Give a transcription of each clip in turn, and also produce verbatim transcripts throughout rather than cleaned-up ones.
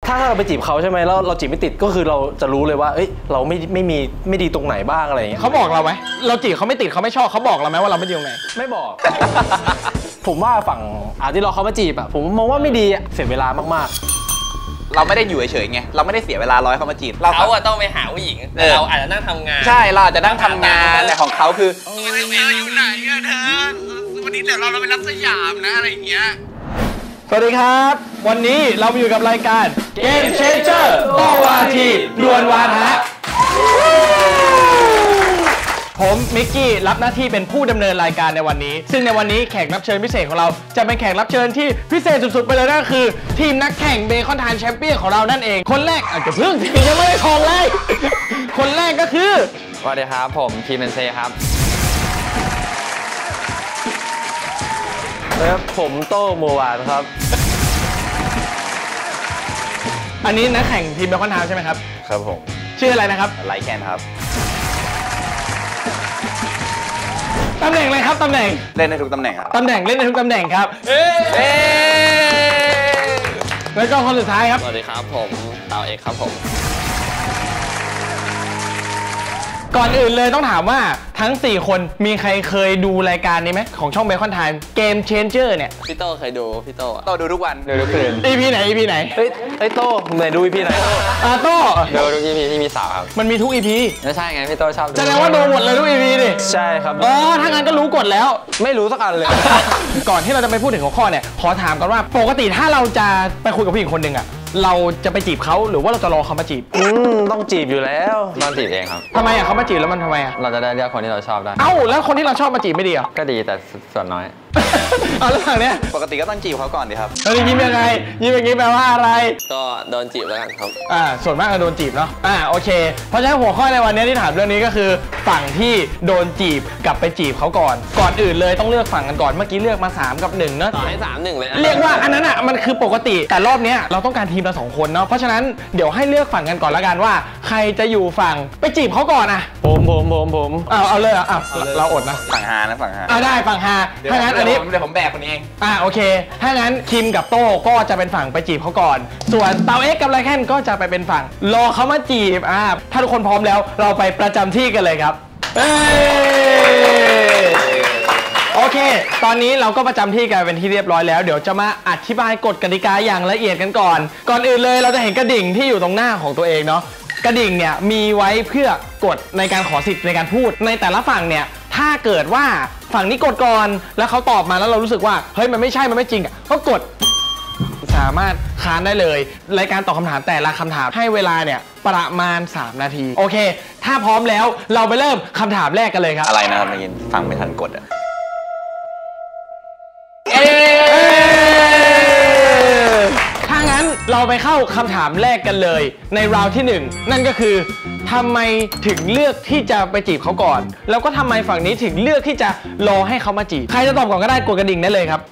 ถ้าเราไปจีบเขาใช่ไหมแล้วเราจีบไม่ติดก็คือเราจะรู้เลยว่าเอ้ยเราไม่ไม่มีไม่ดีตรงไหนบ้างอะไรอย่างเงี้ยเขาบอกเราไหมเราจีบเขาไม่ติดเขาไม่ชอบเขาบอกเราไหมว่าเราไม่ดีตรงไหนไม่บอกผมว่าฝั่งอาที่เราเขามาจีบอะผมมองว่าไม่ดีเสียเวลามากๆเราไม่ได้อยู่เฉยๆไงเราไม่ได้เสียเวลาร้อยเขามาจีบเขาอะต้องไปหาผู้หญิงแต่เราอาจจะนั่งทำงานใช่เราอาจจะนั่งทำงานแต่ของเขาคือเธออยู่ไหนอะเธอวันนี้เดี๋ยวเราเราไปรับสยามนะอะไรอย่างเงี้ยสวัสดีครับวันนี้เราอยู่กับรายการ Game Changer โตวาทีดวลวาทะผมมิกกี้รับหน้าที่เป็นผู้ดำเนินรายการในวันนี้ซึ่งในวันนี้แขกรับเชิญพิเศษของเราจะเป็นแขกรับเชิญที่พิเศษสุดๆไปเลยนั่นคือทีมนักแข่งเบคอนทานแชมเปี้ยนของเรานั่นเองคนแรกอาจจะเพิ่งยังไม่ได้ทองเลยคนแรกก็คือสวัสดีครับผมทีมเบนเซ่ครับแล้วผมโต้โมวานครับอันนี้นักแข่งทีมเบคอนทานใช่ไหมครับครับผมชื่ออะไรนะครับไลแคนครับตำแหน่งอะไรครับตำแหน่งเล่นในทุกตำแหน่งครับตำแหน่งเล่นในทุกตำแหน่งครับแล้วก็คนสุดท้ายครับสวัสดีครับผมเตาเอกครับผมก่อนอื่นเลยต้องถามว่าทั้งสี่คนมีใครเคยดูรายการนี้ไหมของช่องเบคอนไทม์เกมเชนเจอร์เนี่ยพี่โตเคยดูพี่โตโตดูทุกวันดูทุกคืนอี พี ไหน อี พี ไหนเฮ้ยไอ้โต้ไหนดู อี พี ไหนอ่าโต้ดูทุก อี พี ที่มีสาวครับมันมีทุก อี พีไม่ใช่ไงพี่โตชอบดูแสดงว่าดูหมดเลยทุก อี พี ดิใช่ครับอ๋อถ้างั้นก็รู้กฎแล้วไม่รู้สักอันเลยก่อนที่เราจะไปพูดถึงหัวข้อเนี่ยขอถามกันว่าปกติถ้าเราจะไปคุยกับผู้หญิงคนหนึ่งอะเราจะไปจีบเขาหรือว่าเราจะรอเขามาจีบอืมต้องจีบอยู่แล้วต้องจีบเองครับทำไมอ่ะเขามาจีบแล้วมันทำไมอ่ะเราจะได้เลือกคนที่เราชอบได้เอ้าแล้วคนที่เราชอบมาจีบไม่ดีอ่ะก็ดีแต่ส่วนน้อยเอาแล้วทางเนี้ยปกติก็ต้องจีบเขาก่อนดิครับแล้วยิ้มยังไงยิ้มอย่างนี้แปลว่าอะไรก็โดนจีบแล้วกันครับอ่าส่วนมากก็โดนจีบเนาะอ่าโอเคเพราะฉะนั้นหัวข้อในวันนี้ที่ถามเรื่องนี้ก็คือฝั่งที่โดนจีบกับไปจีบเขาก่อนก่อนอื่นเลยต้องเลือกฝั่งกันก่อนเมื่อกี้เลือกมาสามกับหนึ่งเนาะต่อให้สามหนึ่งเลยเรียกว่าอันนั้นอ่ะมันคือปกติแต่รอบนี้เราต้องการทีมละสองคนเนาะเพราะฉะนั้นเดี๋ยวให้เลือกฝั่งกันก่อนละกันว่าใครจะอยู่ฝั่งไปจีบเขาก่อนอ่ะผมผมผมผมเอาเอาเลยอ่ะเราอดนะฝั่งฮานะฝั่งฮาอ่าได้ฝั่งฮาถ้างั้นอันนี้เดี๋ยวผมแบกคนนี้เองอ่าโอเคถ้างั้นคิมกับโต้ก็จะเป็นฝั่งไปจีบเขาก่อนส่วนเตาเอ็กกับไรแคนก็จะไปเป็นฝั่งรอเขามาจีบอ่าถ้าทุกคนพร้อมแล้วเราไปประจำที่กันเลยครับเอ้โอเคตอนนี้เราก็ประจำที่กันเป็นที่เรียบร้อยแล้วเดี๋ยวจะมาอธิบายกฎกติกาอย่างละเอียดกันก่อนก่อนอื่นเลยเราจะเห็นกระดิ่งที่อยู่ตรงหน้าของตัวเองเนาะกระดิ่งเนี่ยมีไว้เพื่อกดในการขอสิทธิ์ในการพูดในแต่ละฝั่งเนี่ยถ้าเกิดว่าฝั่งนี้กดก่อนแล้วเขาตอบมาแล้วเรารู้สึกว่าเฮ้ยมันไม่ใช่มันไม่จริงอ่ะก็กดสามารถค้านได้เลยรายการตอบคำถามแต่ละคำถามให้เวลาเนี่ยประมาณสามนาทีโอเคถ้าพร้อมแล้วเราไปเริ่มคำถามแรกกันเลยครับอะไรนะครับเมื่อกี้ฟังไม่ทันกดอ่ะถ้างั้นเราไปเข้าคำถามแรกกันเลยในราวที่หนึ่งนั่นก็คือทำไมถึงเลือกที่จะไปจีบเขาก่อนแล้วก็ทำไมฝั่งนี้ถึงเลือกที่จะรอให้เขามาจีบใครจะตอบก่อนก็ได้กดกระดิ่งได้เลยครับ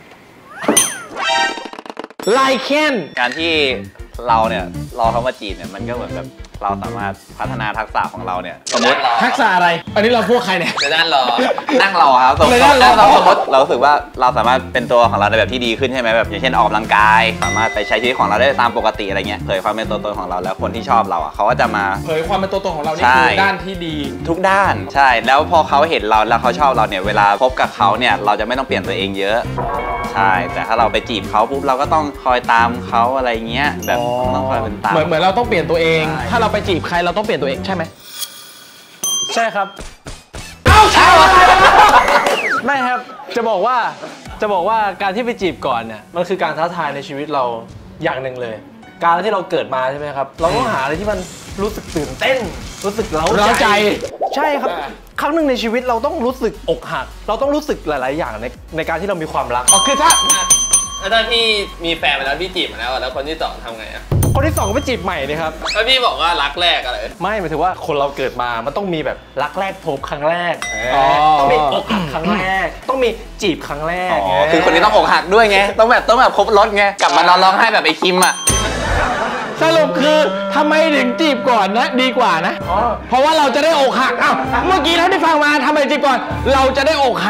ไลแคนการที่เราเนี่ยรอเขามาจีบเนี่ยมันก็เหมือนแบบเราสามารถพัฒนาทักษะของเราเนี่ยสมมติทักษะอะไรอันนี้เราพวกใครเนี่ยจะนั่งรอนั่งรอครับสมมติเราสมมติเรารู้สึกว่าเราสามารถเป็นตัวของเราในแบบที่ดีขึ้นใช่ไหมแบบอย่างเช่นออกกำลังกายสามารถไปใช้ชีวิตของเราได้ตามปกติอะไรเงี้ยเผยความเป็นตัวตนของเราแล้วคนที่ชอบเราอ่ะเขาก็จะมาเผยความเป็นตัวตนของเรานี่คือด้านที่ดีทุกด้านใช่แล้วพอเขาเห็นเราแล้วเขาชอบเราเนี่ยเวลาพบกับเขาเนี่ยเราจะไม่ต้องเปลี่ยนตัวเองเยอะใช่แต่ถ้าเราไปจีบเขาปุ๊บเราก็ต้องคอยตามเขาอะไรเงี้ยแบบต้องคอยเป็นตามเหมือนเหมือนเราต้องเปลี่ยนตัวเองถ้าเราไปจีบใครเราต้องเปลี่ยนตัวเองใช่ไหมใช่ครับเอ้าใช่ไม่ครับจะบอกว่าจะบอกว่าการที่ไปจีบก่อนเนี่ยมันคือการท้าทายในชีวิตเราอย่างหนึ่งเลยการที่เราเกิดมาใช่ไหมครับเราต้องหาอะไรที่มันรู้สึกตื่นเต้นรู้สึกเร้าใจใช่ครับครั้งหนึ่งในชีวิตเราต้องรู้สึกอกหักเราต้องรู้สึกหลายๆอย่างในในการที่เรามีความรักอ๋อคือถ้าแล้วถ้าพี่มีแฟนไปแล้วพี่จีบมาแล้วแล้วคนที่สองทำไงอ่ะคนที่สองก็ไปจีบใหม่เลยครับแล้วพี่บอกว่ารักแรกอะไรไม่หมายถึงว่าคนเราเกิดมามันต้องมีแบบรักแรกพบครั้งแรกต้องมีอกหักครั้งแรกต้องมีจีบครั้งแรกคือคนนี้ต้องอกหักด้วยไงต้องแบบต้องแบบครบรถไงกลับมานอนร้องไห้แบบไอ้คิมอ่ะสรุปคือทำไมถึงจีบก่อนนะดีกว่านะเพราะว่าเราจะได้อกหักอ้าวเมื่อกี้เราได้ฟังมาทำไมจีบก่อนเราจะได้อกหัก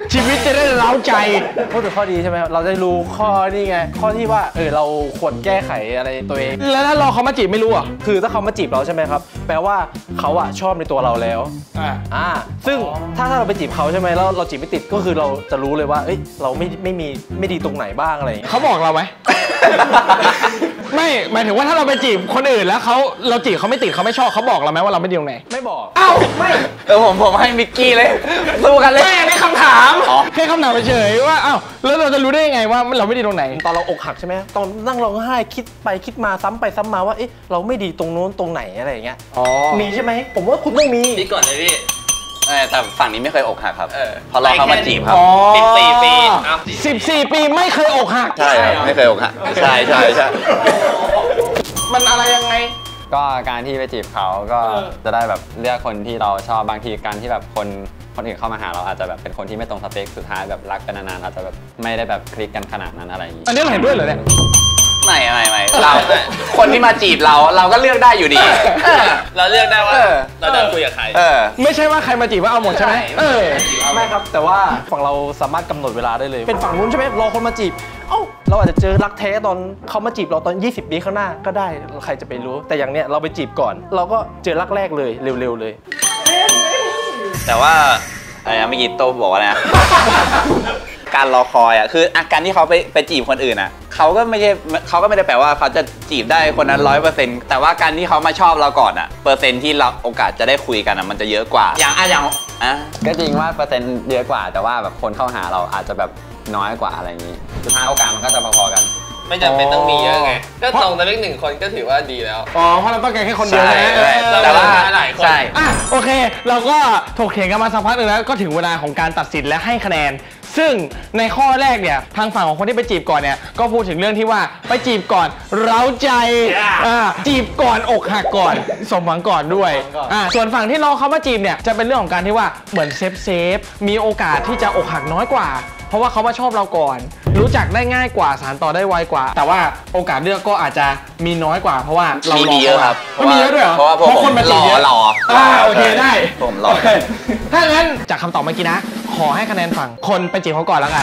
ชีวิตจะได้เล้าใจพูดถึงข้อดีใช่ไหมครับเราจะรู้ข้อนี่ไงข้อที่ว่าเออเราควรแก้ไขอะไรตัวเองแล้วถ้ารอเขามาจีบไม่รู้อ่ะคือถ้าเขามาจีบเราใช่ไหมครับแปลว่าเขาอะชอบในตัวเราแล้วอ่าอ่าซึ่งถ้าถ้าเราไปจีบเขาใช่ไหมแล้วเราจีบไม่ติดก็คือเราจะรู้เลยว่าเอ้ยเราไม่ไม่มีไม่ดีตรงไหนบ้างอะไรอย่างเงี้ยเขาบอกเราไหม ไม่หมายถึงว่าถ้าเราไปจีบคนอื่นแล้วเขาเราจีบเขาไม่ติดเขาไม่ชอบเขาบอกเราไหมว่าเราไม่ดีตรงไหนไม่บอกเอ้าไม่เออผมผมให้มิกกี้เลยสู้กันเลยแม่ในคำถามอ๋อแค่คำถามเฉยๆว่าเอ้าแล้วเราจะรู้ได้ยังไงว่าเราไม่ดีตรงไหนตอนเราอกหักใช่ไหมตอนนั่งร้องไห้คิดไปคิดมาซ้ำไปซ้ำมาว่าเอ๊ะเราไม่ดีตรงนู้นตรงไหนอะไรอย่างเงี้ยอ๋อมีใช่ไหมผมว่าคุณต้องมีพี่ก่อนเลยพี่เออแต่ฝั่งนี้ไม่เคยอกหักครับเออเพราะเราเขามาจีบครับอ๋อสิบสี่ปีเอาสิบสี่ปีไม่เคยอกหักใช่ครับไม่เคยอกหักใช่ใช่ใช่มันอะไรยังไงก็การที่ไปจีบเขาก็จะได้แบบเลือกคนที่เราชอบบางทีการที่แบบคนคนอื่นเข้ามาหาเราอาจจะแบบเป็นคนที่ไม่ตรงสเปคสุดท้ายแบบรักกันนานๆอาจจะแบบไม่ได้แบบคลิกกันขนาดนั้นอะไรอย่างนี้อันนี้เราเห็นด้วยเหรอเนี่ยไม่ไม่ไม่เราคนที่มาจีบเราเราก็เลือกได้อยู่ดีเออเราเลือกได้ว่าเออเราจะคุยกับใครเออไม่ใช่ว่าใครมาจีบว่าเอาหมดใช่ไหมเออไม่ครับแต่ว่าฝั่งเราสามารถกำหนดเวลาได้เลย เป็นฝั่งนู้นใช่ไหมรอคนมาจีบเอ้าเราอาจจะเจอรักแท้ตอนเขามาจีบเราตอนยี่สิบปีข้างหน้าก็ได้ใครจะไปรู้ แต่อย่างเนี้ยเราไปจีบก่อน เราก็เจอรักแรกเลยเร็วๆเลยแต่ว่าอะไรนะเมื่อกี้โตบอกว่านะ การรอคอยอ่ะคืออาการที่เขาไปไปจีบคนอื่นอ่ะเขาก็ไม่ใช่เขาก็ไม่ได้แปลว่าเขาจะจีบได้คนนั้นร้อยเปอร์เซ็นต์แต่ว่าการที่เขามาชอบเราก่อนอ่ะเปอร์เซ็นต์ที่เราโอกาสจะได้คุยกันอ่ะมันจะเยอะกว่าอย่างอ่ะอย่างอ่ะก็จริงว่าเปอร์เซ็นต์เยอะกว่าแต่ว่าแบบคนเข้าหาเราอาจจะแบบน้อยกว่าอะไรอย่างนี้สุดท้ายโอกาสมันก็จะพอๆกันไม่จำเป็นต้องมีเยอะไง ก็ตรงแต่เล็กหนึ่งคนก็ถือว่าดีแล้วอ๋อเพราะเราต้องการแค่คนเดียวใช่นะใช่เออแต่ว่าหลายคนใช่อ่ะโอเค เราก็ถกเถียงกันมาสักพักหนึ่งแล้วก็ถึงเวลาของการตัดสินและให้คะแนน ซึ่งในข้อแรกเนี่ยทางฝั่งของคนที่ไปจีบก่อนเนี่ยก็พูดถึงเรื่องที่ว่าไปจีบก่อนเร้าใจอ่าจีบก่อนอกหักก่อนสมหวังก่อนด้วยอ่าส่วนฝั่งที่รอเขามาจีบเนี่ยจะเป็นเรื่องของการที่ว่าเหมือนเซฟเซฟมีโอกาสที่จะอกหักน้อยกว่า เพราะว่าเขามาชอบเราก่อน รู้จักได้ง่ายกว่าสานต่อได้ไวกว่า แต่ว่าโอกาสเลือกก็อาจจะมีน้อยกว่า เพราะว่าเรามีรมีเยอะครับก็มีเยอะด้วยเหรอเพราะว่าพวกผมคนมาจีบเยอะรอรออ่าโอเคได้ผมรอถ้างั้นจากคำตอบเมื่อกี้นะ ขอให้คะแนนฝั่งคนไปจีบเขาก่อนแล้วกัน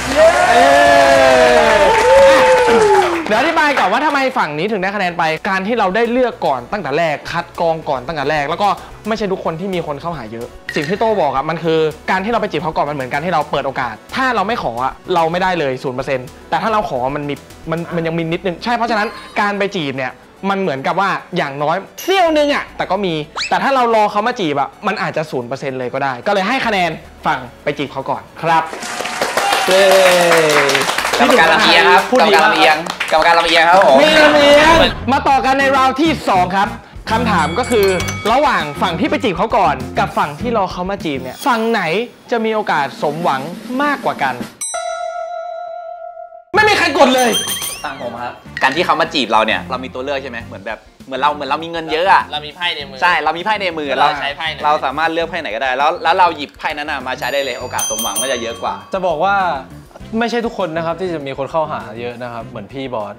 เดี๋ยวอธิบายก่อนว่าทำไมฝั่งนี้ถึงได้คะแนนไปการที่เราได้เลือกก่อนตั้งแต่แรกคัดกรองก่อนตั้งแต่แรกแล้วก็ไม่ใช่ทุกคนที่มีคนเข้าหาเยอะสิ่งที่โต้บอกอะมันคือการที่เราไปจีบเขาก่อนมันเหมือนกันที่เราเปิดโอกาส ถ้าเราไม่ขออะเราไม่ได้เลย ศูนย์เปอร์เซ็นต์ แต่ถ้าเราขอมันมีมันมันยังมีนิดนึงใช่เพราะฉะนั้นการไปจีบเนี่ยมันเหมือนกับว่าอย่างน้อยเสี้ยวนึงอะแต่ก็มีแต่ถ้าเรารอเขามาจีบอะมันอาจจะ ศูนย์เปอร์เซ็นต์ เลยก็ได้ก็เลยให้คะแนนฝั่งไปจีบเขาก่อนครับเย้กรรมการลำเอียงครับพูดกรรมดีการมากลำเอียงกรรมการลำเอียงครับผมมีระเบียงมาต่อกันในราวที่สองครับคำถามก็คือระหว่างฝั่งที่ไปจีบเขาก่อน กับฝั่งที่รอเขามาจีบเนี่ยฝั่งไหนจะมีโอกาสสมหวังมากกว่ากัน ไม่มีใครกดเลยตั้งผมครับการที่เขามาจีบเราเนี่ยเรามีตัวเลือกใช่ไหมเหมือนแบบเหมือนเราเหมือนเรามีเงินเยอะอะเรามีไพ่ในมือใช่เรามีไพ่ในมือเราใช้ไพ่ไหนเราสามารถเลือกไพ่ไหนก็ได้ แล้วแล้วเราหยิบไพ่นั้นน่ะมาใช้ได้เลยโอกาสสมหวังก็จะเยอะกว่าจะบอกว่าไม่ใช่ทุกคนนะครับที่จะมีคนเข้าหาเยอะนะครับเหมือนพี่บอส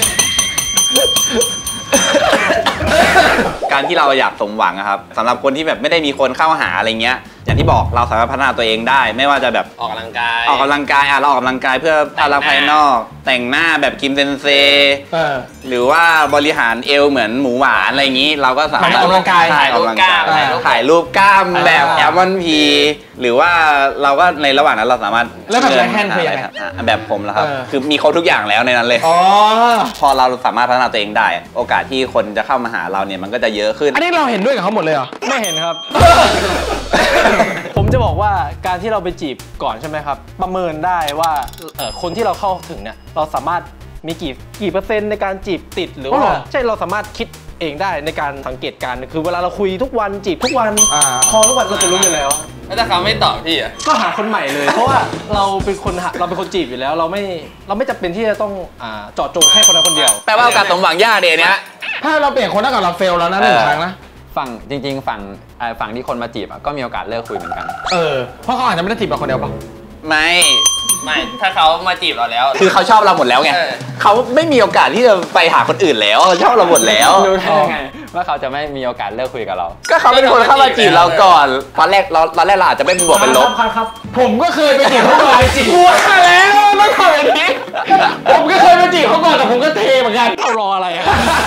การที่เราอยากสมหวังอะครับสำหรับคนที่แบบไม่ได้มีคนเข้าหาอะไรเงี้ยอย่างที่บอกเราสามารถพัฒนาตัวเองได้ ไม่ว่าจะแบบออกกำลังกายออกกำลังกายอ่ะเราออกกำลังกายเพื่อพลังภายนอก แต่งหน้าแบบคิมเซนเซเออหรือว่าบริหารเอวเหมือนหมูหวานอะไรอย่างนี้ เราก็สามารถออกกำลังกายใช่ออกกำลังกายถ่ายรูปกล้ามถ่ายรูปกล้ามแบบอ่าแอลมอนพีหรือว่าเราก็ในระหว่างนั้นเราสามารถแล้วแบบไรแฮนด์คือยังไงอ่ะแบบผมแล้วครับเออคือมีครบทุกอย่างแล้วในนั้นเลยอ๋อพอเราสามารถพัฒนาตัวเองได้ โอกาสที่คนจะเข้ามาหาเราเนี่ยมันก็จะเยอะขึ้นอันนี้เราเห็นด้วยกับเขาหมดเลยเหรอไม่เห็นครับ ผมจะบอกว่าการที่เราไปจีบก่อนใช่ไหมครับ ประเมินได้ว่าเอ่อคนที่เราเข้าถึงเนี่ยเราสามารถมีกี่กี่เปอร์เซ็นต์ในการจีบติดหรืออ๋อว่าเหรอใช่เราสามารถคิดเองได้ในการสังเกตการณ์คือเวลาเราคุยทุกวันจีบทุกวันอ่าพอทุกวันเราจะรู้อยู่แล้วแล้วถ้าเขาไม่ตอบพี่อ่ะก็หาคนใหม่เลย เพราะว่าเราเป็นคนหาเราเป็นคนจีบอยู่แล้ว เราไม่เราไม่จำเป็นที่จะต้องอ่าเจาะจงแค่คนนั้นคนเดียวแปลว่าโอกาสสมหวังยากเดยเนี้ยถ้าเราเปลี่ยนคนเท่ากับเราเฟลแล้วนะหนึ่งเออครั้งนะฝั่งจริงๆฝั่งเอ่อฝั่งที่คนมาจีบอะก็มีโอกาสเลิกคุยเหมือนกันเออเพราะเขาอาจจะไม่ได้จีบเราคนเดียวป่ะไม่ไม่ถ้าเขามาจีบเราแล้วคือเขาชอบเราหมดแล้วไงเออเขาไม่มีโอกาสที่จะไปหาคนอื่นแล้วเขาชอบเราหมดแล้วรู้ได้ยังไงว่าเขาจะไม่มีโอกาสเลิกคุยกับเราก็เขาเป็นคนเข้ามาจีบเราก่อนตอนแรกเราตอนแรกเราอาจจะไม่เป็นบวกเป็นลบครับครับผมก็เคยไปจีบเขาก่อนจีบกลัวแล้วต้องทำอย่างนี้ผมก็เคยไปจีบเขาก่อนแต่ผมก็เทเหมือนกันเอารออะไรอะ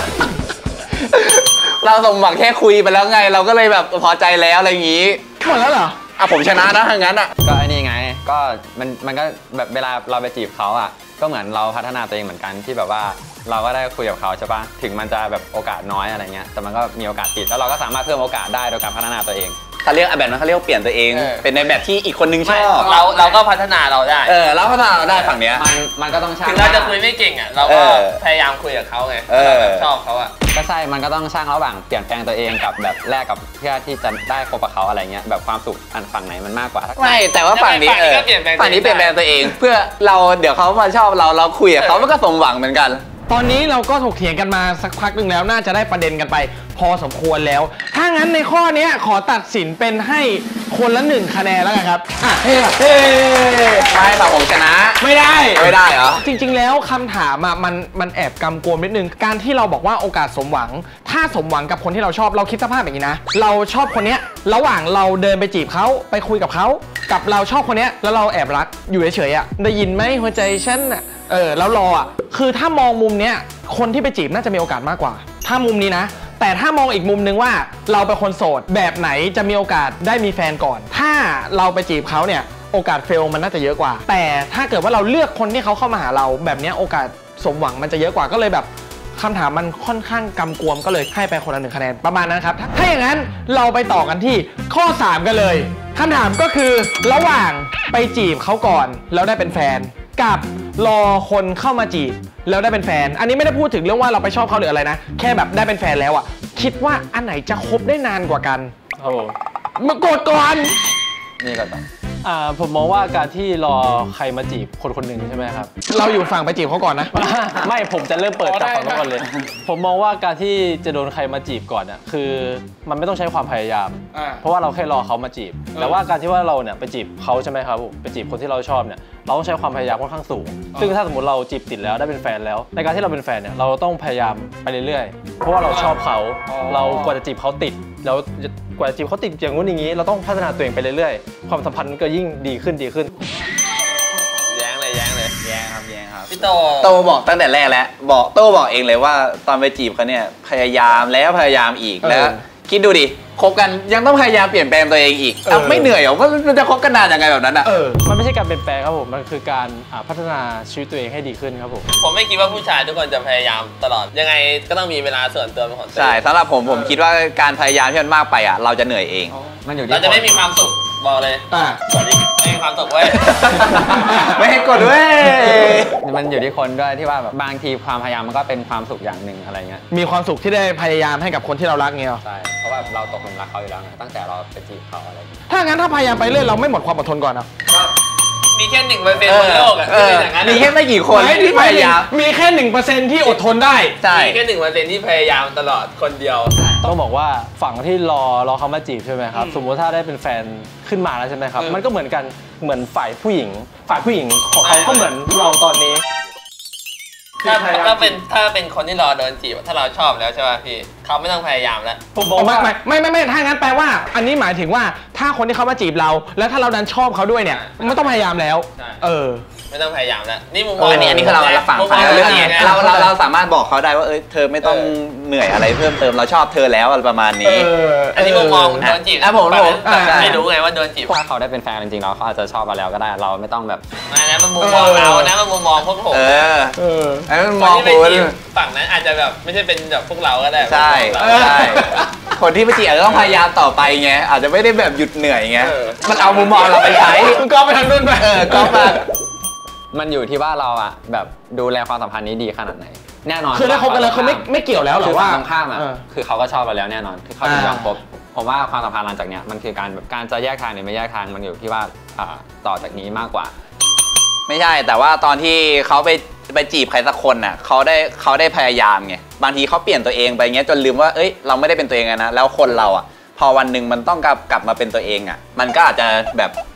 เราสมหวังแค่คุยไปแล้วไง เราก็เลยแบบพอใจแล้วอะไรอย่างงี้หมดแล้วเหรออ่ะผมชนะนะทางนั้นอ่ะก็ไอ้นี่ไงก็มันมันก็แบบเวลาเราไปจีบเขาอ่ะก็เหมือนเราพัฒนาตัวเองเหมือนกันที่แบบว่าเราก็ได้คุยกับเขาใช่ปะถึงมันจะแบบโอกาสน้อยอะไรเงี้ยแต่มันก็มีโอกาสติดแล้วเราก็สามารถเพิ่มโอกาสได้โดยการพัฒนาตัวเองเขาเรียกแบบนั้นเขาเรียกว่าเปลี่ยนตัวเองเออเป็นในแบบที่อีกคนนึงชไม่อบเราเราก็พัฒนาเราได้เออแล้วพัฒนาเราได้ฝั่งเนี้ยมันมันก็ต้องช่างถึงเราจะคุยไม่เก่งอ่ะเราเอก็อพยายามคุยกับเขาไงเออเราแบบชอบเขาอ่ะก็ใช่มันก็ต้องช่างระหว่างเปลี่ยนแปลงตัวเองกับแบบแลกกับเพื่อที่จะได้คบกับเขาอะไรเงี้ยแบบความสุขอันฝั่งไหนมันมากกว่าไม่แต่ว่าฝั่งนี้ฝั่งนี้ก็เปลี่ยนแปลงตัวเองฝั่งนี้เปลี่ยนแปลงตัวเอง เพื่อเราเดี๋ยวเขามาชอบเราเราคุยกับเขามันก็สมหวังเหมือนกันตอนนี้เราก็ถกเถียงกันมาสักพักหนึ่งแล้วน่าจะได้ประเด็นกันไปพอสมควรแล้ว ถ้างั้นในข้อนี้ขอตัดสินเป็นให้คนละหนึ่งคะแนนแล้วกันครับอ่ะเฮ้เฮ้ไม่ฝั่งผมชนะไม่ได้ไม่ได้เหรอจริงๆแล้วคำถามอ่ะมันมันแอบกำกวมนิดนึงการที่เราบอกว่าโอกาสสมหวัง ถ้าสมหวังกับคนที่เราชอบเราคิดสภาพอย่างนี้นะเราชอบคนเนี้ยระหว่างเราเดินไปจีบเขาไปคุยกับเขากับเราชอบคนเนี้ยแล้วเราแอบรักอยู่เฉยๆอ่ะได้ยินไหมหัวใจฉันอ่ะเออแล้วรออ่ะคือถ้ามองมุมเนี้ยคนที่ไปจีบน่าจะมีโอกาสมากกว่า ถ้ามุมนี้นะแต่ถ้ามองอีกมุมนึงว่าเราเป็นคนโสดแบบไหนจะมีโอกาสได้มีแฟนก่อน ถ้าเราไปจีบเขาเนี่ยโอกาสเฟลมันน่าจะเยอะกว่า แต่ถ้าเกิดว่าเราเลือกคนที่เขาเข้ามาหาเราแบบเนี้ยโอกาสสมหวังมันจะเยอะกว่าก็เลยแบบคำถามมันค่อนข้างกำกวมก็เลยให้ไปคนละหนึ่งคะแนนประมาณนั้นครับถ้าอย่างนั้นเราไปต่อกันที่ข้อสามกันเลยคำถามก็คือระหว่างไปจีบเขาก่อนแล้วได้เป็นแฟนกับรอคนเข้ามาจีบแล้วได้เป็นแฟนอันนี้ไม่ได้พูดถึงเรื่องว่าเราไปชอบเขาหรืออะไรนะแค่แบบได้เป็นแฟนแล้วอ่ะคิดว่าอันไหนจะคบได้นานกว่ากันครับผมมากดก่อนนี่ก็ต้องอ่าผมมองว่าการที่รอใครมาจีบคนคนหนึ่งใช่ไหมครับเราอยู่ฝั่งไปจีบเขาก่อนนะไม่ผมจะเริ่มเปิดจากฝั่งนู้นก่อนเลย ผมมองว่าการที่จะโดนใครมาจีบก่อนน่ะคือมันไม่ต้องใช้ความพยายามอ่าเพราะว่าเราแค่รอเขามาจีบ แต่ว่าการที่ว่าเราเนี่ยไปจีบเขาใช่ไหมครับไปจีบคนที่เราชอบเนี่ยเราต้องใช้ความพยายามค่อนข้างสูง ซึ่งถ้าสมมติเราจีบติดแล้วได้เป็นแฟนแล้ว ในการที่เราเป็นแฟนเนี่ยเราต้องพยายามไปเรื่อยๆ เพราะว่าเราชอบเขาเรากว่าจะจีบเขาติดแล้วกว่าจะจีบเขาติดอย่างงู้นอย่างนี้เราต้องพัฒนาตัวเองไปเรื่อยๆ ความสัมพันธ์ก็ยิ่งดีขึ้นดีขึ้นแย้งเลยแย้งเลยแย่ครับแย่ครับพี่โตโตบอกตั้งแต่แรกแล้วบอกโตบอกเองเลยว่าตอนไปจีบเขาเนี่ยพยายามแล้วพยายามอีกเออแล้วคิดดูดิคบกันยังต้องพยายามเปลี่ยนแปลงตัวเองอีกเออเอ้าไม่เหนื่อยเหรอว่ามันจะคบกันนานยังไงแบบนั้นอ่ะเออมันไม่ใช่การเปลี่ยนแปลงครับผมมันคือการอ่าพัฒนาชีวิตตัวเองให้ดีขึ้นครับผมผมไม่คิดว่าผู้ชายทุกคนจะพยายามตลอดยังไงก็ต้องมีเวลาส่วนตัวเป็นของตัวเองใช่สำหรับผมผมคิดว่าการพยายามที่มันมากไปอ่ะเราจะเหนื่อยเองมันอยู่ที่เราจะไม่มีความสุขบอกเลยอ่าไม่มีความสุขเว้ยไม่ให้กดด้วยมันอยู่ที่คนด้วยที่ว่าแบบบางทีความพยายามมันก็เป็นความสุขอย่างหนึ่งอะไรเงี้ยมีความสุขที่ได้พยายามให้กับคนที่เรารักเงี้ยหรอใช่เพราะว่าเราตกหลุมรักเขาอยู่แล้วไงตั้งแต่เราไปจีบเขาอะไรอย่างเงี้ยถ้างั้นถ้าพยายามไปเรื่อยเราไม่หมดความอดทนก่อนเนาะมีแค่หนึ่งเปอร์เซ็นต์บนโลกอ่ะเอที่อเป็นอย่างนั้นมีอะแค่ไม่กี่คนที่พยายามมีแค่หนึ่งเปอร์เซ็นต์ที่อดทนได้ใช่มีแค่หนึ่งเปอร์เซ็นต์ที่พยายามตลอดคนเดียวต้องบอกว่าฝั่งที่รอรอเขามาจีบใช่ไหมครับ สมมุติถ้าได้เป็นแฟนขึ้นมาแล้วใช่ไหมครับ มันก็เหมือนกันเหมือนฝ่ายผู้หญิง ฝ่ายผู้หญิงของเขาก็เหมือนเราตอนนี้ถ้าถ้าเป็นถ้าเป็นคนที่รอโดนจีบถ้าเราชอบแล้วใช่ป่ะพี่เขาไม่ต้องพยายามแล้วผมบอกไม่ว่าไม่ไม่ไม่ไม่ถ้างั้นแปลว่า อันนี้หมายถึงว่าถ้าคนที่เขามาจีบเรา แล้วถ้าเราดันชอบเขาด้วยเนี่ยไม่ต้องพยายามแล้วใช่เออไม่ต้องพยายามแล้วนี่มุมมเอองออันนี้อันนี้คือเราเราฝั่งมุมมฝ่ายองเรื่องนี้นี้เราเราเราสามารถบอกเขาได้ว่าเอ้ยเธอไม่ต้องเหนื่อยอะไรเพิ่มเติมเราชอบเธอแล้วอะไรประมาณนี้อันนี้มุมมองโดนจีบอ่ะผมตอนนั้นผมอ่ะไม่รู้ไงว่าโดนจีบถ้าเขาได้เป็นแฟนจริงๆแล้วเขาอาจจะชอบเราแล้วก็ได้เราไม่ต้องแบบอันนั้นมันมุมมองเรานะมันมุมมองพวกผมเออเออไอ้มันคมนองที่ไปคุณจีบฝั่งนั้นอาจจะแบบไม่ใช่เป็นแบบพวกเราก็ได้ใช่พวกเราใช่คนที่ไปจีบอาจจะต้องพยายามต่อไปไงอาจจะไม่ได้แบบหยุดเหนื่อยไงเออมันเอามุมมองเราไปใช้คุณก็ไปทางนู้นไปเออก็มามันอยู่ที่ว่าเราอะแบบดูแลความสัมพันธ์นี้ดีขนาดไหน แน่นอนคือถ้าคบกันแล้วคือไม่ไม่เกี่ยวแล้วหรคือ อว่าฝั่งตรงข้ามอะเออคือเขาก็ชอบเราแล้วแน่นอนคือเขาถึงยอมอ่าคบผมว่าความสัมพันธ์หลังจากเนี้ยมันคือการแบบการจะแยกทางหรือไม่แยกทางมันอยู่ที่ว่าอ่าต่อจากนี้มากกว่าไม่ใช่แต่ว่าตอนที่เขาไปไปจีบใครสักคนน่ะเขาได้เขาได้พยายามไงบางทีเขาเปลี่ยนตัวเองไปเงี้ยจนลืมว่าเอ้ยเราไม่ได้เป็นตัวเองนะแล้วคนเราอ่ะพอวันหนึ่งมันต้องกลับกลับมาเป็นตัวเองอ่ะมันก็อาจจะแบบ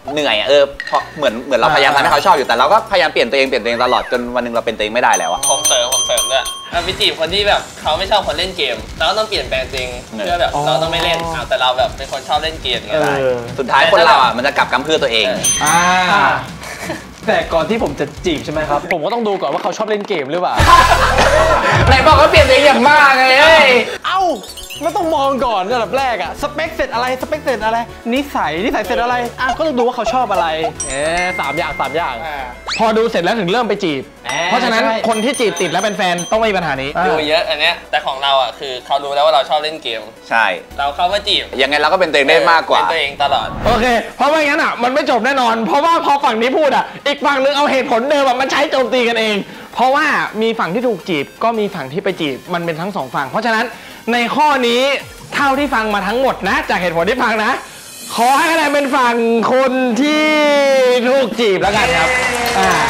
เหนื่อยอะเออเพราะเหมือนเหมือนเราพยายามทำให้เขาชอบอยู่แต่เราก็พยายามเปลี่ยนตัวเองเปลี่ยนตัวเองตลอดจนวันหนึงเราเป็นตัวเองไม่ได้แล้วอะผมเสริมผมเสริมด้วยเราไปจีบคนที่แบบเขาไม่ชอบคนเล่นเกมเราก็ต้องเปลี่ยนแปลงจริงเพื่อแบบเราต้องไม่เล่นเอาแต่เราแบบเป็นคนชอบเล่นเกมอย่างเงี้ยได้สุดท้ายคนเราอะมันจะกลับกำเพื่อตัวเองอ่าแต่ก่อนที่ผมจะจีบใช่ไหมครับ ผมก็ต้องดูก่อนว่าเขาชอบเล่นเกมหรือเปล่าไหนบอกว่าเปลี่ยนตัวเองอย่างมากไงเอ้ยเอ้าไม่ต้องมองก่อนอันดับแรกอะสเปคเสร็จอะไรสเปคเสร็จอะไรนิสัยนิสัยเสร็จอะไรอ่ะก็ต้องดูว่าเขาชอบอะไรเอ๊ะสามอย่างสามอย่างพอดูเสร็จแล้วถึงเริ่มไปจีบแหมเพราะฉะนั้นใช่คนที่จีบติดแล้วเป็นแฟนต้องไม่มีปัญหานี้ดูเยอะอันเนี้ยแต่ของเราอ่ะคือเขารู้แล้วว่าเราชอบเล่นเกมใช่เราเข้ามาจีบยังไงเราก็เป็นตัวเองได้มากกว่าเป็นตัวเองตลอดโอเค เพราะไม่งั้นอ่ะมันไม่จบแน่นอน เพราะว่าพอฝั่งนี้พูดอ่ะ อีกฝั่งนึงเอาเหตุผลเดิมอะมันใช้โจมตีกันเอง เพราะว่ามีฝั่งที่ถูกจีบก็มีฝั่งที่ไปจีบมันเป็นทั้งสองฝั่ง เพราะฉะนั้นในข้อนี้เท่าที่ฟังมาทั้งหมดนะ จากเหตุผลที่ฟังนะ ขอให้คะแนนเป็นฝั่งคนที่ถูกจีบแล้วกันครับอ่า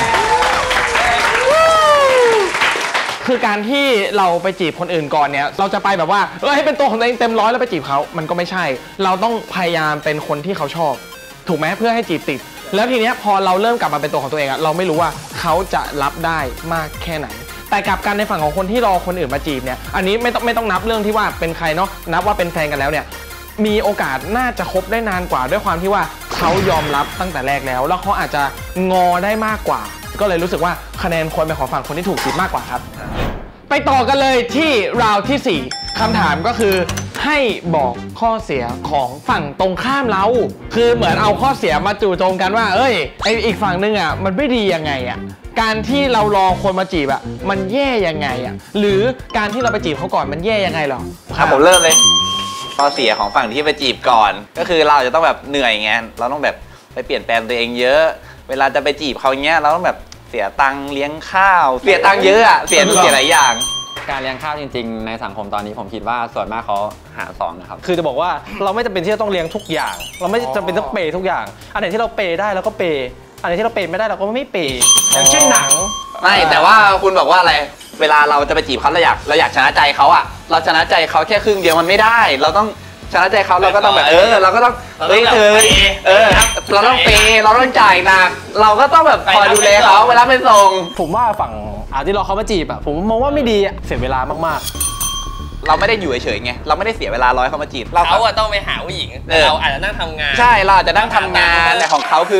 คือการที่เราไปจีบคนอื่นก่อนเนี่ยเราจะไปแบบว่าเออให้เป็นตัวของตัวเองเต็มร้อยแล้วไปจีบเขามันก็ไม่ใช่ เราต้องพยายามเป็นคนที่เขาชอบ ถูกไหมเพื่อให้จีบติด แล้วทีเนี้ยพอเราเริ่มกลับมาเป็นตัวของตัวเองอะเราไม่รู้ว่าเขาจะรับได้มากแค่ไหน แต่กลับกันในฝั่งของคนที่รอคนอื่นมาจีบเนี่ยอันนี้ไม่ต้องไม่ต้องนับเรื่องที่ว่าเป็นใครเนาะนับว่าเป็นแฟนกันแล้วเนี่ยมีโอกาสน่าจะคบได้นานกว่าด้วยความที่ว่าเขายอมรับตั้งแต่แรกแล้วแล้วเขาอาจจะงอได้มากกว่า ก็เลยรู้สึกว่าคะแนนควรเป็นของฝั่งคนที่ถูกจีบมากกว่าครับไปต่อกันเลยที่ราวที่สี่คำถามก็คือให้บอกข้อเสียของฝั่งตรงข้ามเราคือเหมือนเอาข้อเสียมาจู่โจมกันว่าเอ้ยไออีกฝั่งนึงอ่ะมันไม่ดียังไงอ่ะการที่เรารอคนมาจีบอ่ะมันแย่ยังไงอ่ะหรือการที่เราไปจีบเขาก่อนมันแย่ยังไงหรอครับผมเริ่มเลยข้อเสียของฝั่งที่ไปจีบก่อน ก็คือเราจะต้องแบบเหนื่อยไงเราต้องแบบไปเปลี่ยนแปลงตัวเองเยอะ เวลาจะไปจีบเขาเงี้ยเราต้องแบบเสียตังค์เลี้ยงข้าว เสียตังค์เยอะอะเสียเสียหลายอย่างการเลี้ยงข้าวจริงๆในสังคมตอนนี้ผมคิดว่าส่วนมากเขาหารสองนะครับคือจะบอกว่าเราไม่จำเป็นที่จะต้องเลี้ยงทุกอย่าง เราไม่จำเป็นต้องเปย์ทุกอย่าง อันไหนที่เราเปย์ได้เราก็เปย์อันไหนที่เราเปย์ไม่ได้เราก็ไม่เปย์อย่างเช่นหนังไม่แต่ว่าคุณบอกว่าอะไรเวลาเราจะไปจีบเขาเราอยากเราอยากชนะใจเขาอะเราชนะใจเขาแค่ครึ่งเดียวมันไม่ได้ เราต้องชนะใจเขาเราก็ต้องแบบเออเราก็ต้องเฮ้ยเธอเออเราต้องเปย์เราต้องจ่ายหนักเราก็ต้องแบบคอยดูแลเขาเวลาไปส่งผมว่าฝั่งอาที่รอเขามาจีบอะผมมองว่าไม่ดีอะเสียเวลามากเราไม่ได้อยู่เฉยๆไงเราไม่ได้เสียเวลาร้อยเขามาจีบเราเขาอะต้องไปหาผู้หญิงแต่เราอาจจะนั่งทำงานใช่เราอาจจะนั่งทำงานแต่ของเขาคือ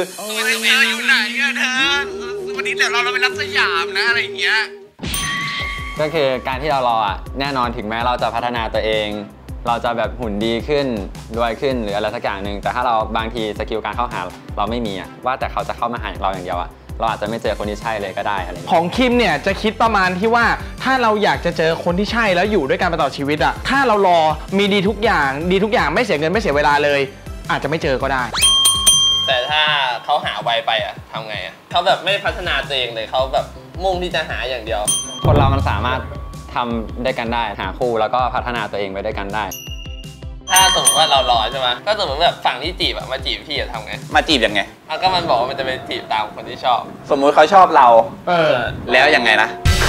ก็คือการที่เรารออ่ะแน่นอนถึงแม้เราจะพัฒนาตัวเอง เราจะแบบหุ่นดีขึ้นรวยขึ้นหรืออะไรสักอย่างหนึ่งแต่ถ้าเราบางทีสกิลการเข้าหาเราไม่มีอ่ะว่าแต่เขาจะเข้ามาหาเราอย่างเดียวอ่ะเราอาจจะไม่เจอคนที่ใช่เลยก็ได้อะไรอย่างขเงี้ยองคิมเนี่ยจะคิดประมาณที่ว่าถ้าเราอยากจะเจอคนที่ใช่แล้วอยู่ด้วยกันไปตลอดชีวิตอะถ้าเรารอมีดีทุกอย่างดีทุกอย่างไม่เสียเงินไม่เสียเวลาเลย อาจจะไม่เจอก็ได้แต่ถ้าเขาหาไวไปอะทำไงอะเขาแบบไม่พัฒนาตัวเองเลยเขาแบบมุ่งที่จะหาอย่างเดียวคนเรามันสามารถทำได้กันได้หาคู่แล้วก็พัฒนาตัวเองไปด้วยกันได้ถ้าสมมติว่าเรารอใช่ไหมก็สมมติแบบฝั่งที่จีบอะมาจีบพี่จะทำไงมาจีบยังไงอ่ะก็มันบอกว่ามันจะไปจีบตามคนที่ชอบสมมุติเขาชอบเราเออแล้วยังไงนะ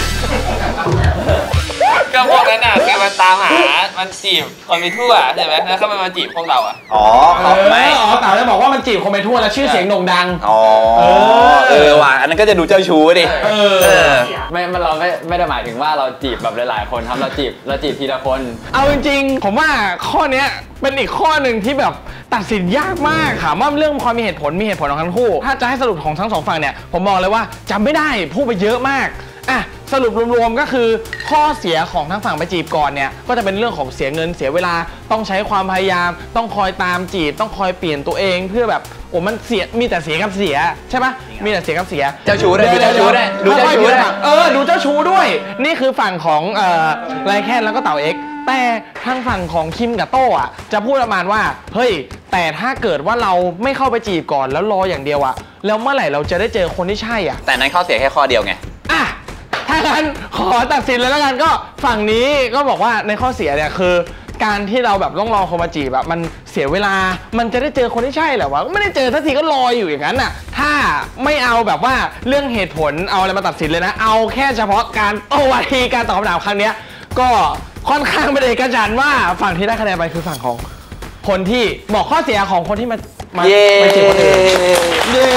ก็พวกนั้นน่ะคือมันตามหา มันจีบคนไปทั่วใช่ไหมแล้วก็มันมาจีบพวกเราอ่ะอ๋อเขาไม่อ๋อแต่จะบอกว่ามันจีบคนไปทั่วแล้วชื่อเสียงโด่งดังอ๋อเออเออว่ะอันนั้นก็จะดูเจ้าชู้ดิเออเออไม่มันเราไม่ไม่ได้หมายถึงว่าเราจีบแบบหลายๆคนครับเราจีบเราจีบทีละคนเอาจริงๆ ผมว่าข้อเนี้ยเป็นอีกข้อหนึ่งที่แบบตัดสินยากมากค่ะว่าเรื่องความมีเหตุผลมีเหตุผลของทั้งคู่ ถ้าจะให้สรุปของทั้งสองฝั่งเนี่ยผมบอกเลยว่าจำไม่ได้พูดไปเยอะมากอ่ะสรุปรวมๆก็คือข้อเสียของทั้งฝั่งไปจีบก่อนเนี่ยก็จะเป็นเรื่องของเสียเงินเสียเวลาต้องใช้ความพยายาม ต้องคอยตามจีบต้องคอยเปลี่ยนตัวเองเพื่อแบบโอ้มันเสียมีแต่เสียกับเสียใช่ปะมีแต่เสียกับเสียเจ้าชู้ด้วยดูเจ้าชู้ด้วยดูเจ้าชู้ด้วยเออดูเจ้าชู้ด้วย นี่คือฝั่งของเอ่อไรแคนแล้วก็เต่าเอ็กซ์แต่ทางฝั่งของคิมกับโต้อะจะพูดประมาณว่าเฮ้ยแต่ถ้าเกิดว่าเราไม่เข้าไปจีบก่อนแล้วรออย่างเดียวอะแล้วเมื่อไหร่เราจะได้เจอคนที่ใช่อะแต่นั้นข้อเสียแค่ข้อเดียวไงอ่ะถ้างั้นขอตัดสินเลยแล้วกันก็ฝั่งนี้ก็บอกว่าในข้อเสียเนี่ยคือ การที่เราแบบต้องรอคนมาจีบแบบมันเสียเวลามันจะได้เจอคนที่ใช่เหรอวะไม่ได้เจอสักทีก็รออยู่อย่างนั้นน่ะถ้าไม่เอาแบบว่าเรื่องเหตุผลเอาอะไรมาตัดสินเลยนะเอาแค่เฉพาะการโต้วาทีการตอบคำถามครั้งเนี้ยก็ค่อนข้างเป็นเอกฉันท์ว่าฝั่งที่ได้คะแนนไปคือฝั่งของคนที่บอกข้อเสียของคนที่มามาเย้ไปจีบคนอื่นเย้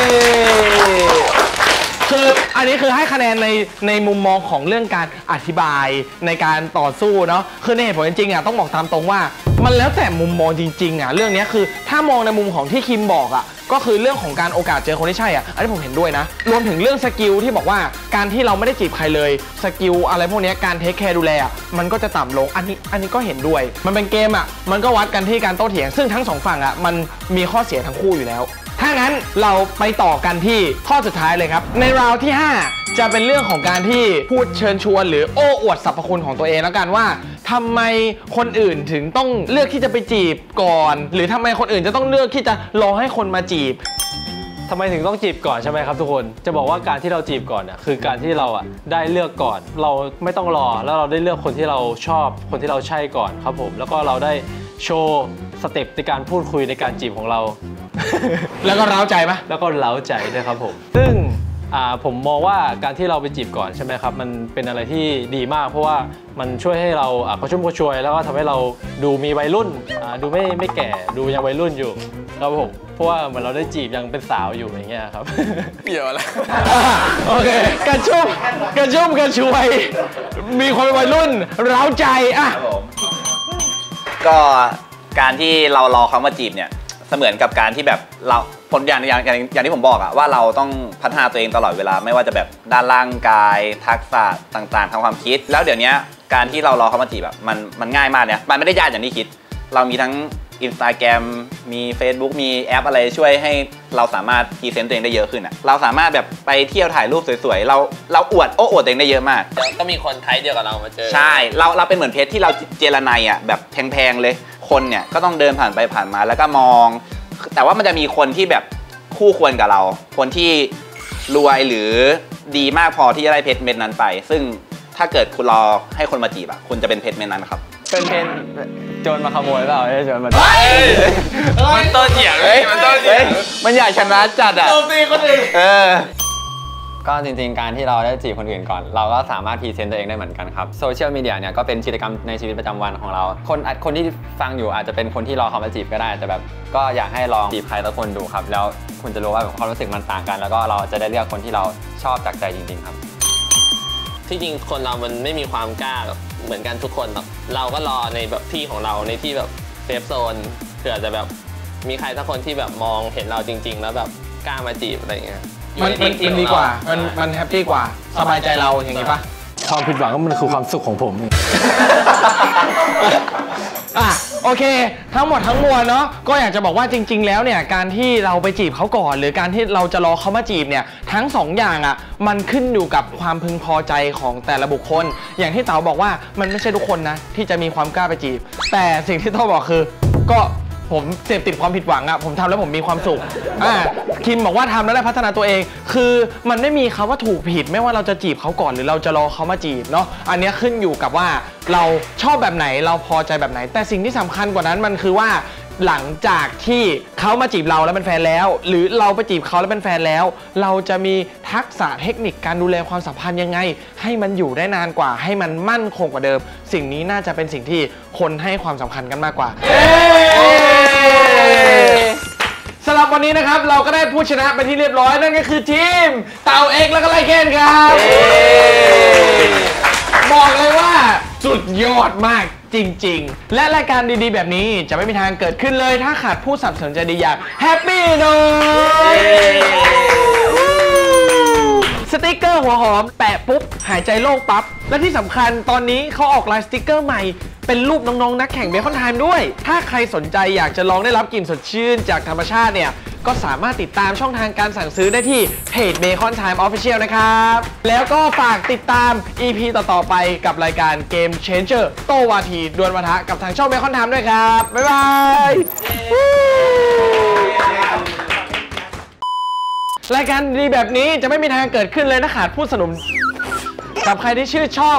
คืออันนี้คือให้คะแนนในในมุมมองของเรื่องการอธิบายในการต่อสู้เนาะคือในเหตุผลจริงๆอ่ะต้องบอกตามตรงว่ามันแล้วแต่มุมมองจริงๆอ่ะเรื่องนี้คือถ้ามองในมุมของที่คิมบอกอ่ะก็คือเรื่องของการโอกาสเจอคนที่ใช่อ่ะอันนี้ผมเห็นด้วยนะรวมถึงเรื่องสกิลที่บอกว่าการที่เราไม่ได้จีบใครเลยสกิลอะไรพวกนี้การเทคแคร์ดูแลอ่ะมันก็จะต่ำลงอันนี้อันนี้ก็เห็นด้วยมันเป็นเกมอ่ะมันก็วัดกันที่การโต้เถียงซึ่งทั้งสองฝั่งอ่ะมันมีข้อเสียทั้งคู่อยู่แล้วถ้างั้นเราไปต่อกันที่ข้อสุดท้ายเลยครับในราวที่ห้าจะเป็นเรื่องของการที่พูดเชิญชวนหรือโอ้อวดสรรพคุณของตัวเองแล้วกันว่าทำไมคนอื่นถึงต้องเลือกที่จะไปจีบก่อนหรือทำไมคนอื่นจะต้องเลือกที่จะรอให้คนมาจีบทำไมถึงต้องจีบก่อนใช่ไหมครับทุกคนจะบอกว่าการที่เราจีบก่อนน่ะคือการที่เราอ่ะได้เลือกก่อนเราไม่ต้องรอแล้วเราได้เลือกคนที่เราชอบคนที่เราใช่ก่อนครับผมแล้วก็เราได้โชว์สเต็ปในการพูดคุยในการจีบของเราแล้วก็เร้าใจปะแล้วก็เร้าใจด้วยครับผมซึ่งผมมองว่าการที่เราไปจีบก่อนใช่ไหมครับมันเป็นอะไรที่ดีมากเพราะว่ามันช่วยให้เรากระชุ่มกระชวยแล้วก็ทำให้เราดูมีวัยรุ่นดูไม่ไม่แก่ดูยังวัยรุ่นอยู่ครับผมเพราะว่าเหมือนเราได้จีบยังเป็นสาวอยู่อย่างเงี้ยครับเกี่ยวอะไรโอเคกระชุ่มกระชุ่มกระชวยมีความวัยรุ่นเร้าใจอ่ะก็การที่เรารอเขามาจีบเนี่ยเสมือนกับการที่แบบเราผลอย่างอย่างอย่างอย่างที่ผมบอกอะว่าเราต้องพัฒนาตัวเองตลอดเวลาไม่ว่าจะแบบด้านร่างกายทักษะต่างๆทางความคิดแล้วเดี๋ยวนี้การที่เรารอเขามาจีบแบบมันมันง่ายมากเนี่ยมันไม่ได้ยากอย่างที่คิดเรามีทั้ง Instagram มี Facebook มีแอปอะไรช่วยให้เราสามารถพรีเซนต์ตัวเองได้เยอะขึ้นอะเราสามารถแบบไปเที่ยวถ่ายรูปสวยๆเราเราอวดโอ้อวดตัวเองได้เยอะมากเดี๋ยวก็มีคนไทยเดียวกับเรามาเจอใช่เราเราเป็นเหมือนเพชรที่เราเจรไนอะแบบแพงๆเลยคนเนี่ยก็ต้องเดินผ่านไปผ่านมาแล้วก็มองแต่ว่ามันจะมีคนที่แบบคู่ควรกับเราคนที่รวยหรือดีมากพอที่จะได้เพชรเม็ดนั้นไปซึ่งถ้าเกิดคุณรอให้คนมาจีบอะคุณจะเป็นเพชรเม็ดนั้นครับเป็นเพชรโจรมาขโมยเปล่าโจรมามันต้นเถียงเลยมันต้นเถียงมันอยากชนะจัดอะโจมตีคนอื่นเออก็จริงๆการที่เราได้จีบคนอื่นก่อนเราก็สามารถพรีเซนต์ตัวเองได้เหมือนกันครับโซเชียลมีเดียเนี่ยก็เป็นกิจกรรมในชีวิตประจำวันของเราคนคนที่ฟังอยู่อาจจะเป็นคนที่รอเขามาจีบก็ได้แต่แบบก็อยากให้ลองจีบใครสักคนดูครับแล้วคุณจะรู้ว่าความรู้สึกมันต่างกันแล้วก็เราจะได้เลือกคนที่เราชอบจากใจจริงๆครับที่จริงคนเรามันไม่มีความกล้าแบบเหมือนกันทุกคนหรอกเราก็รอในแบบที่ของเราในที่แบบเซฟโซนเผื่อจะแบบมีใครสักคนที่แบบมองเห็นเราจริงๆแล้วแบบกล้ามาจีบอะไรเงี้ยมันมันดีกว่ามันมันแฮปปี้กว่าสบายใจเราอย่างนี้ปะความผิดหวังก็มันคือความสุขของผมอ่ะโอเคทั้งหมดทั้งมวลเนาะก็อยากจะบอกว่าจริงๆแล้วเนี่ยการที่เราไปจีบเขาก่อนหรือการที่เราจะรอเขามาจีบเนี่ยทั้งสองอย่างอ่ะมันขึ้นอยู่กับความพึงพอใจของแต่ละบุคคลอย่างที่เต๋าบอกว่ามันไม่ใช่ทุกคนนะที่จะมีความกล้าไปจีบแต่สิ่งที่ต้องบอกคือก็ผมเสพติดความผิดหวังอะผมทำแล้วผมมีความสุขอ่าคิมบอกว่าทำแล้วได้พัฒนาตัวเองคือมันไม่มีคำว่าถูกผิดไม่ว่าเราจะจีบเขาก่อนหรือเราจะรอเขามาจีบเนาะอันนี้ขึ้นอยู่กับว่าเราชอบแบบไหนเราพอใจแบบไหนแต่สิ่งที่สำคัญกว่านั้นมันคือว่าหลังจากที่เขามาจีบเราแล้วเป็นแฟนแล้วหรือเราไปจีบเขาแล้วเป็นแฟนแล้วเราจะมีทักษะเทคนิคการดูแลความสัมพันธ์ยังไงให้มันอยู่ได้นานกว่าให้มันมั่นคงกว่าเดิมสิ่งนี้น่าจะเป็นสิ่งที่คนให้ความสำคัญกันมากกว่าสำหรับวันนี้นะครับเราก็ได้ผู้ชนะเป็นที่เรียบร้อยนั่นก็คือทีมเต่าเอกแล้วก็ไลเคนครับบอกเลยว่าสุดยอดมากจริงๆและรายการดีๆแบบนี้จะไม่มีทางเกิดขึ้นเลยถ้าขาดผู้สนับสนุนใจดีอย่างแฮปปี้หน่อยสติ๊กเกอร์หัวหอมแปะปุ๊บหายใจโล่งปั๊บและที่สำคัญตอนนี้เขาออกลายสติ๊กเกอร์ใหม่เป็นรูปน้องๆนักแข่งเบคอนไทม์ด้วยถ้าใครสนใจอยากจะลองได้รับกลิ่นสดชื่นจากธรรมชาติเนี่ยก็สามารถติดตามช่องทางการสั่งซื้อได้ที่เพจ Bacon Time Official นะครับแล้วก็ฝากติดตาม อี พี ต่อๆไปกับรายการ Game Changer โตวาทีดวลวาทะกับทางช่อง Bacon Time ด้วยครับบ๊ายบายรายการดีแบบนี้จะไม่มีทางเกิดขึ้นเลยถ้าขาดผู้สนับสนุนกับใครที่ชื่อชอบ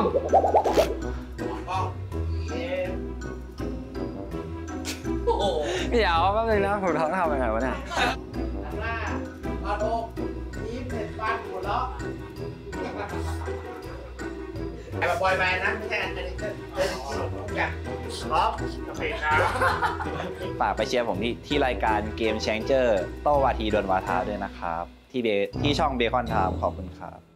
เดี๋ยวแป๊บนึงนะผมต้องทำยังไงวะเนี่ยหน้าตอนอกยิ้มเสร็จฟันหัวเราะแบบบอยแบนด์นะไม่ใช่อันนี้เป็นเรื่องที่สนุกทุกอย่างพร้อมโอเคครับฝากไปเชียร์ผมที่ที่รายการเกมแชงเจอร์โต้วาทีดวลวาทะด้วยนะครับ ที่เบที่ช่องเบคอนไทม์ขอบคุณครับ